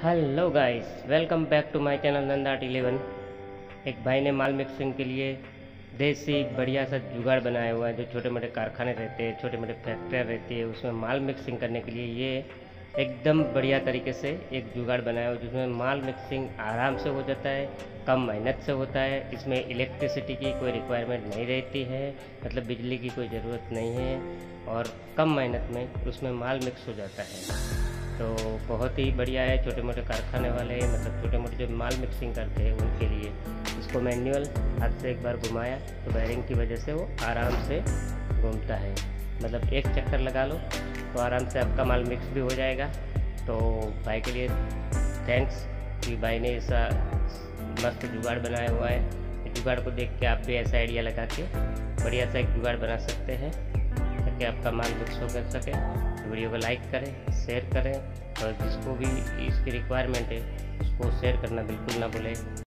Hello guys, welcome back to my channel Nanda art 11। एक भाई ने माल मिक्सिंग के लिए देसी बढ़िया सा जुगाड़ बनाया हुआ है। जो छोटे मोटे कारखाने रहते हैं, छोटे मोटे फैक्ट्रियाँ रहती है, उसमें माल मिक्सिंग करने के लिए ये एकदम बढ़िया तरीके से एक जुगाड़ बनाया हुआ है, जिसमें माल मिक्सिंग आराम से हो जाता है, कम मेहनत से होता है। इसमें इलेक्ट्रिसिटी की कोई रिक्वायरमेंट नहीं रहती है, मतलब बिजली की कोई ज़रूरत नहीं है, और कम मेहनत में उसमें माल मिक्स हो जाता है। तो बहुत ही बढ़िया है छोटे मोटे कारखाने वाले, मतलब छोटे मोटे जो माल मिक्सिंग करते हैं उनके लिए। इसको मैनुअल हाथ से एक बार घुमाया तो बैरिंग की वजह से वो आराम से घूमता है, मतलब एक चक्कर लगा लो तो आराम से आपका माल मिक्स भी हो जाएगा। तो भाई के लिए थैंक्स कि भाई ने ऐसा मस्त जुगाड़ बनाया हुआ है। इस जुगाड़ को देख के आप भी ऐसा आइडिया लगा के बढ़िया सा एक जुगाड़ बना सकते हैं ताकि आपका माल मिक्स हो कर सके। तो वीडियो को लाइक करें, शेयर करें, और जिसको भी इसकी रिक्वायरमेंट है उसको शेयर करना बिल्कुल ना भूलें।